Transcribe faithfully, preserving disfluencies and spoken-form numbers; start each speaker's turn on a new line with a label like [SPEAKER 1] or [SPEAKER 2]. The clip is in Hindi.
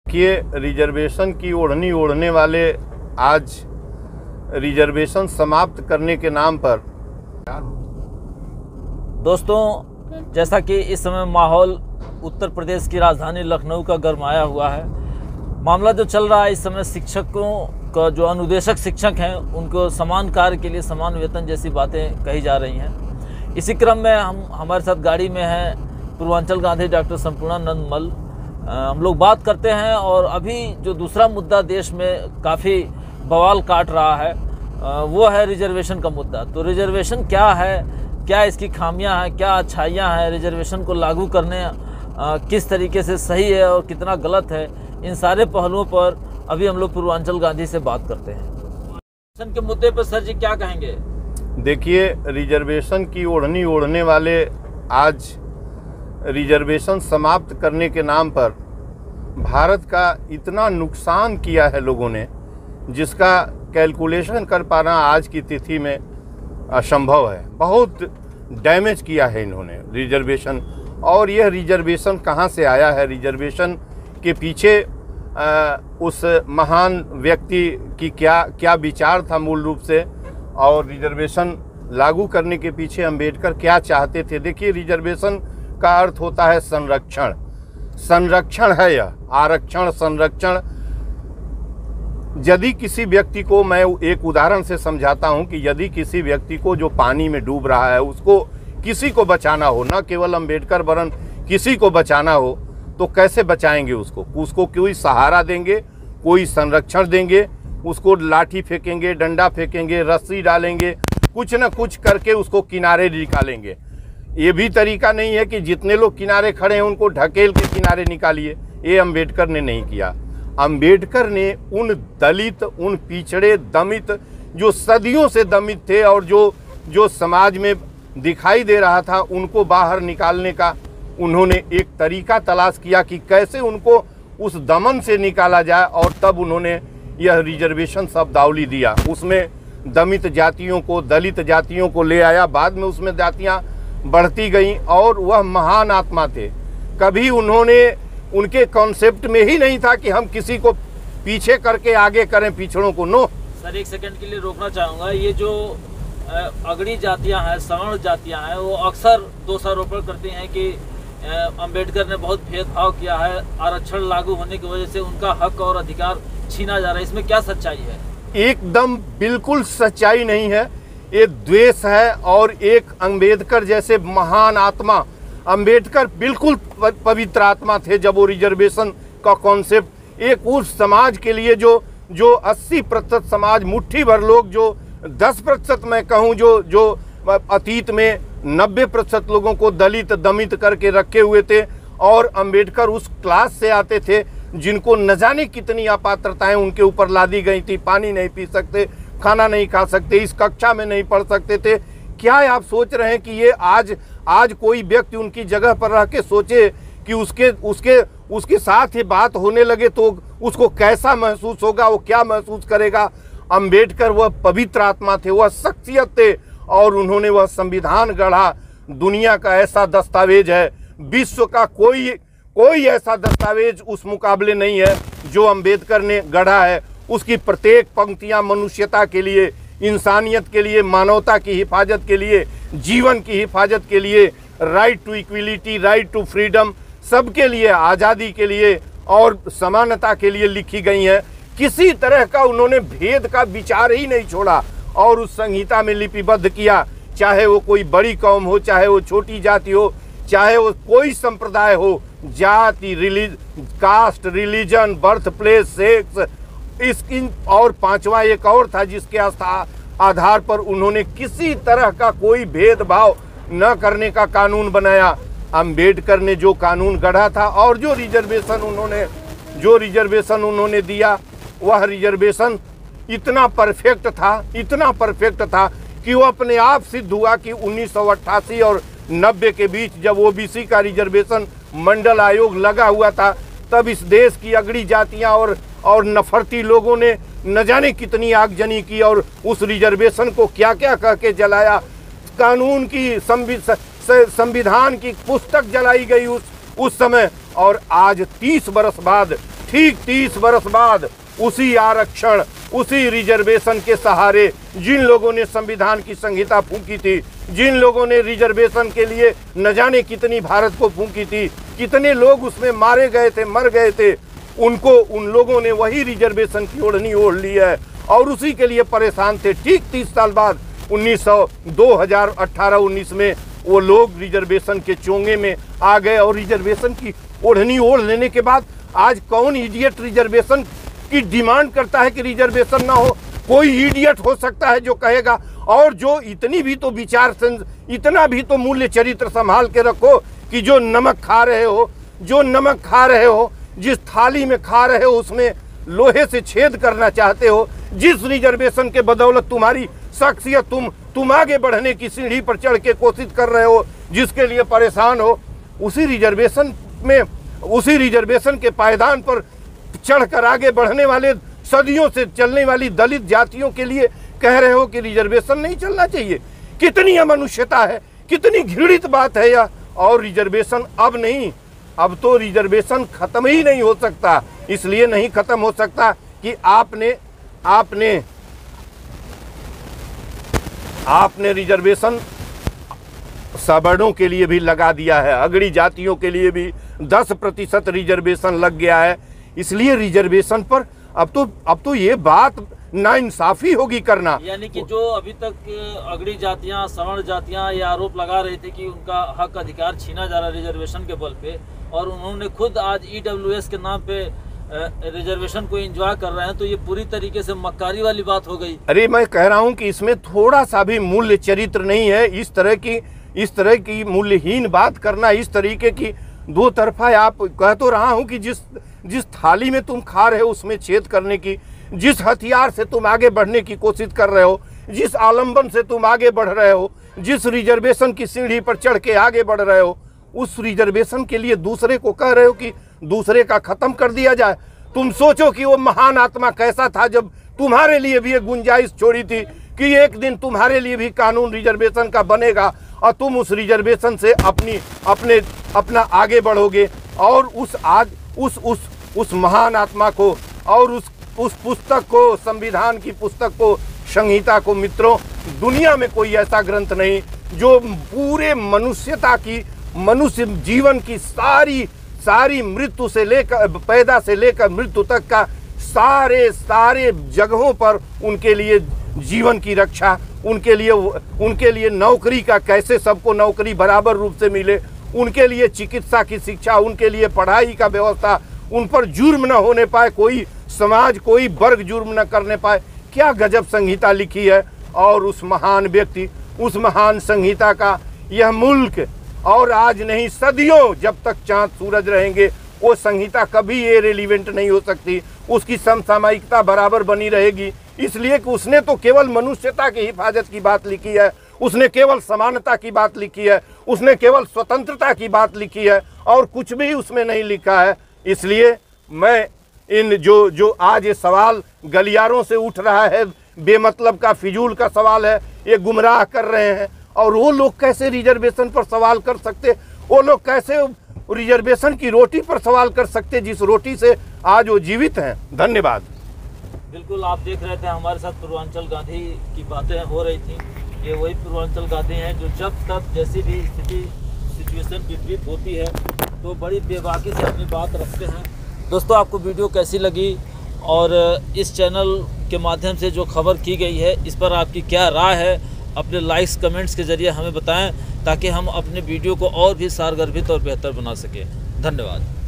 [SPEAKER 1] देखिए, रिजर्वेशन की ओढ़नी ओढ़ने वाले आज रिजर्वेशन समाप्त करने के नाम पर।
[SPEAKER 2] दोस्तों, जैसा कि इस समय माहौल उत्तर प्रदेश की राजधानी लखनऊ का गरमाया हुआ है। मामला जो चल रहा है इस समय, शिक्षकों का जो अनुदेशक शिक्षक हैं उनको समान कार्य के लिए समान वेतन जैसी बातें कही जा रही हैं। इसी क्रम में हम हमारे साथ गाड़ी में हैं पूर्वांचल गांधी डॉक्टर संपूर्णानंद मल। हम लोग बात करते हैं और अभी जो दूसरा मुद्दा देश में काफ़ी बवाल काट रहा है वो है रिजर्वेशन का मुद्दा। तो रिजर्वेशन क्या है, क्या इसकी खामियां हैं, क्या अच्छाइयां हैं, रिजर्वेशन को लागू करने किस तरीके से सही है और कितना गलत है, इन सारे पहलुओं पर अभी हम लोग पूर्वांचल गांधी से बात करते हैं। रिजर्वेशन के मुद्दे पर सर जी क्या कहेंगे?
[SPEAKER 1] देखिए, रिजर्वेशन की ओढ़नी ओढ़ने वाले आज रिजर्वेशन समाप्त करने के नाम पर भारत का इतना नुकसान किया है लोगों ने, जिसका कैलकुलेशन कर पाना आज की तिथि में असंभव है। बहुत डैमेज किया है इन्होंने रिजर्वेशन। और यह रिजर्वेशन कहाँ से आया है? रिजर्वेशन के पीछे आ, उस महान व्यक्ति की क्या क्या विचार था मूल रूप से, और रिजर्वेशन लागू करने के पीछे अंबेडकर क्या चाहते थे। देखिए, रिजर्वेशन का अर्थ होता है संरक्षण। संरक्षण है यह, आरक्षण, संरक्षण। यदि किसी व्यक्ति को, मैं एक उदाहरण से समझाता हूं कि यदि किसी व्यक्ति को जो पानी में डूब रहा है उसको किसी को बचाना हो, न केवल अंबेडकर वरन किसी को बचाना हो, तो कैसे बचाएंगे उसको? उसको कोई सहारा देंगे, कोई संरक्षण देंगे, उसको लाठी फेंकेंगे, डंडा फेंकेंगे, रस्सी डालेंगे, कुछ न कुछ करके उसको किनारे निकालेंगे। ये भी तरीका नहीं है कि जितने लोग किनारे खड़े हैं उनको ढकेल के किनारे निकालिए। ये अंबेडकर ने नहीं किया। अंबेडकर ने उन दलित, उन पिछड़े, दमित, जो सदियों से दमित थे और जो जो समाज में दिखाई दे रहा था, उनको बाहर निकालने का उन्होंने एक तरीका तलाश किया कि कैसे उनको उस दमन से निकाला जाए, और तब उन्होंने यह रिजर्वेशन शब्दावली दिया। उसमें दमित जातियों को, दलित जातियों को ले आया। बाद में उसमें जातियाँ बढ़ती गई और वह महान आत्मा थे। कभी उन्होंने, उनके कॉन्सेप्ट में ही नहीं था कि हम किसी को पीछे करके आगे करें पिछड़ों को। नो
[SPEAKER 2] सर, एक सेकंड के लिए रोकना चाहूँगा। ये जो अगड़ी जातियां हैं, सवर्ण जातियां हैं, वो अक्सर दोषारोपण करती हैं कि अंबेडकर ने बहुत भेदभाव किया है, आरक्षण लागू होने की वजह से उनका हक और अधिकार छीना जा रहा है। इसमें क्या सच्चाई है? एकदम
[SPEAKER 1] बिल्कुल सच्चाई नहीं है, ये द्वेष है। और एक अंबेडकर जैसे महान आत्मा, अंबेडकर बिल्कुल पवित्र आत्मा थे जब वो रिजर्वेशन का कॉन्सेप्ट एक उस समाज के लिए, जो जो अस्सी प्रतिशत समाज, मुट्ठी भर लोग, जो दस प्रतिशत मैं कहूँ, जो जो अतीत में नब्बे प्रतिशत लोगों को दलित, दमित करके रखे हुए थे, और अंबेडकर उस क्लास से आते थे जिनको न जाने कितनी अपात्रताएं उनके ऊपर लादी गई थी। पानी नहीं पी सकते, खाना नहीं खा सकते, इस कक्षा में नहीं पढ़ सकते थे। क्या आप सोच रहे हैं कि ये आज आज कोई व्यक्ति उनकी जगह पर रह के सोचे कि उसके उसके उसके साथ ही बात होने लगे तो उसको कैसा महसूस होगा, वो क्या महसूस करेगा? अंबेडकर वह पवित्र आत्मा थे, वह शख्सियत थे, और उन्होंने वह संविधान गढ़ा। दुनिया का ऐसा दस्तावेज है, विश्व का कोई कोई ऐसा दस्तावेज उस मुकाबले नहीं है जो अंबेडकर ने गढ़ा है। उसकी प्रत्येक पंक्तियां मनुष्यता के लिए, इंसानियत के लिए, मानवता की हिफाजत के लिए, जीवन की हिफाजत के लिए, right to equality, right to freedom, सबके लिए, आज़ादी के लिए और समानता के लिए लिखी गई हैं। किसी तरह का उन्होंने भेद का विचार ही नहीं छोड़ा और उस संहिता में लिपिबद्ध किया। चाहे वो कोई बड़ी कौम हो, चाहे वो छोटी जाति हो, चाहे वो कोई संप्रदाय हो, जाति, रिलीज caste, religion, birth place, sex, इस इन और पांचवा एक और था जिसके आधार पर उन्होंने किसी तरह का कोई भेदभाव न करने का कानून बनाया। अंबेडकर ने जो कानून गढ़ा था और जो रिजर्वेशन उन्होंने जो रिजर्वेशन उन्होंने दिया, वह रिजर्वेशन इतना परफेक्ट था, इतना परफेक्ट था कि वो अपने आप सिद्ध हुआ कि उन्नीस सौ अट्ठासी और नब्बे के बीच जब ओबीसी का रिजर्वेशन मंडल आयोग लगा हुआ था, तब इस देश की अगड़ी जातियां और और नफरती लोगों ने न जाने कितनी आगजनी की और उस रिजर्वेशन को क्या क्या कह के जलाया। कानून की, संविधान की पुस्तक जलाई गई उस उस समय। और आज तीस बरस बाद ठीक तीस वर्ष बाद उसी आरक्षण, उसी रिजर्वेशन के सहारे जिन लोगों ने संविधान की संहिता फूंकी थी, जिन लोगों ने रिजर्वेशन के लिए न जाने कितनी भारत को फूंकी थी, कितने लोग उसमें मारे गए थे, मर गए थे, उनको उन लोगों ने वही रिजर्वेशन की ओढ़नी ओढ़ ली है और उसी के लिए परेशान थे। ठीक तीस साल बाद उन्नीस सौ दो हज़ार अठारह उन्नीस में वो लोग रिजर्वेशन के चोंगे में आ गए और रिजर्वेशन की ओढ़नी ओढ़ लेने के बाद आज कौन इडियट रिजर्वेशन की डिमांड करता है कि रिजर्वेशन ना हो? कोई इडियट हो सकता है जो कहेगा। और जो इतनी भी तो विचार, इतना भी तो मूल्य चरित्र संभाल के रखो कि जो नमक खा रहे हो, जो नमक खा रहे हो, जिस थाली में खा रहे हो उसमें लोहे से छेद करना चाहते हो, जिस रिजर्वेशन के बदौलत तुम्हारी शख्सियत, तुम तुम आगे बढ़ने की सीढ़ी पर चढ़ के कोशिश कर रहे हो, जिसके लिए परेशान हो, उसी रिजर्वेशन में, उसी रिजर्वेशन के पायदान पर चढ़कर आगे बढ़ने वाले, सदियों से चलने वाली दलित जातियों के लिए कह रहे हो कि रिजर्वेशन नहीं चलना चाहिए। कितनी अमनुष्यता है, कितनी घृणित बात है यह। और रिजर्वेशन अब नहीं, अब तो रिजर्वेशन खत्म ही नहीं हो सकता। इसलिए नहीं खत्म हो सकता कि आपने आपने आपने रिजर्वेशन सवर्णों के लिए भी लगा दिया है, अगड़ी जातियों के लिए भी दस प्रतिशत रिजर्वेशन लग गया है। इसलिए रिजर्वेशन पर अब तो अब तो ये बात नाइंसाफी होगी करना।
[SPEAKER 2] यानी कि जो अभी तक अगड़ी जातियां, सवर्ण जातियां ये आरोप लगा रहे थे कि उनका हक अधिकार छीना जा रहा है रिजर्वेशन के बल पे, और उन्होंने खुद आज ई डब्ल्यू एस के नाम पे रिजर्वेशन को एंजॉय कर रहे हैं, तो ये पूरी तरीके से मक्कारी वाली बात हो गई।
[SPEAKER 1] अरे मैं कह रहा हूँ कि इसमें थोड़ा सा भी मूल्य चरित्र नहीं है। इस तरह की इस तरह की मूल्यहीन बात करना, इस तरीके की दो तरफा, आप कह तो रहा हूँ कि जिस जिस थाली में तुम खा रहे हो उसमें छेद करने की, जिस हथियार से तुम आगे बढ़ने की कोशिश कर रहे हो, जिस आलम्बन से तुम आगे बढ़ रहे हो, जिस रिजर्वेशन की सीढ़ी पर चढ़ के आगे बढ़ रहे हो, उस रिजर्वेशन के लिए दूसरे को कह रहे हो कि दूसरे का खत्म कर दिया जाए। तुम सोचो कि वो महान आत्मा कैसा था जब तुम्हारे लिए भी एक गुंजाइश छोड़ी थी कि एक दिन तुम्हारे लिए भी कानून रिजर्वेशन का बनेगा और तुम उस रिजर्वेशन से अपनी अपने अपना आगे बढ़ोगे। और उस आज उस उस उस महान आत्मा को और उस उस पुस्तक को, संविधान की पुस्तक को, संहिता को, मित्रों, दुनिया में कोई ऐसा ग्रंथ नहीं जो पूरे मनुष्यता की, मनुष्य जीवन की सारी सारी मृत्यु से लेकर, पैदा से लेकर मृत्यु तक का सारे सारे जगहों पर उनके लिए जीवन की रक्षा, उनके लिए उनके लिए नौकरी का, कैसे सबको नौकरी बराबर रूप से मिले, उनके लिए चिकित्सा की शिक्षा, उनके लिए पढ़ाई का व्यवस्था, उन पर जुर्म न होने पाए, कोई समाज, कोई वर्ग जुर्म न करने पाए। क्या गजब संहिता लिखी है। और उस महान व्यक्ति, उस महान संहिता का यह मुल्क, और आज नहीं सदियों जब तक चांद सूरज रहेंगे, वो संहिता कभी ये रिलीवेंट नहीं हो सकती। उसकी समसामयिकता बराबर बनी रहेगी, इसलिए कि उसने तो केवल मनुष्यता की हिफाजत की बात लिखी है, उसने केवल समानता की बात लिखी है, उसने केवल स्वतंत्रता की बात लिखी है, और कुछ भी उसमें नहीं लिखा है। इसलिए मैं इन जो जो आज ये सवाल गलियारों से उठ रहा है, बेमतलब का, फिजूल का सवाल है, ये गुमराह कर रहे हैं। और वो लोग कैसे रिजर्वेशन पर सवाल कर सकते, वो लोग कैसे रिजर्वेशन की रोटी पर सवाल कर सकते जिस रोटी से आज वो जीवित हैं। धन्यवाद।
[SPEAKER 2] बिल्कुल, आप देख रहे थे हमारे साथ पूर्वांचल गांधी की बातें हो रही थी। ये वही पूर्वांचल गांधी हैं जो जब तक जैसी भी स्थिति सिचुएशन विपरीत होती है तो बड़ी बेबाकी से अपनी बात रखते हैं। दोस्तों, आपको वीडियो कैसी लगी और इस चैनल के माध्यम से जो खबर की गई है इस पर आपकी क्या राय है, अपने लाइक्स कमेंट्स के ज़रिए हमें बताएं ताकि हम अपने वीडियो को और भी सारगर्भित और बेहतर बना सकें। धन्यवाद।